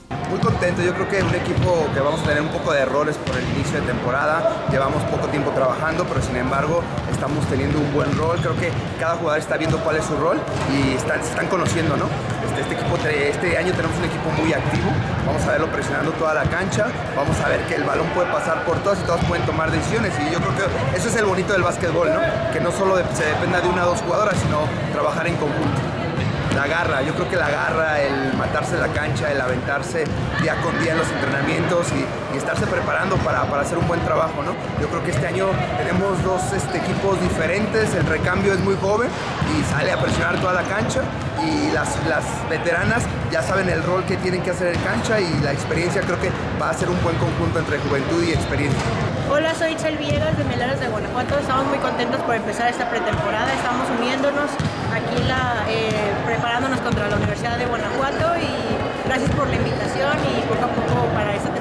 Muy contento, yo creo que un equipo que vamos a tener un poco de errores por el inicio de temporada, llevamos poco tiempo trabajando, pero sin embargo estamos teniendo un buen rol, creo que cada jugador está viendo cuál es su rol y se están conociendo, ¿no? Este año tenemos un equipo muy activo, vamos a verlo presionando toda la cancha, vamos a ver que el balón puede pasar por todas y todos pueden tomar decisiones y yo creo que eso es el bonito del básquetbol, ¿no? Que no solo se dependa de una o dos jugadoras, sino trabajar en conjunto. La garra, yo creo que la garra, el matarse en la cancha, el aventarse día con día en los entrenamientos y estarse preparando para hacer un buen trabajo, ¿no? Yo creo que este año tenemos dos equipos diferentes, el recambio es muy joven y sale a presionar toda la cancha y las veteranas ya saben el rol que tienen que hacer en cancha y la experiencia creo que va a ser un buen conjunto entre juventud y experiencia. Hola, soy Itzel Villegas de Melares de Guanajuato. Estamos muy contentos por empezar esta pretemporada. Estamos uniéndonos aquí preparándonos contra la Universidad de Guanajuato y gracias por la invitación y poco a poco para esta temporada.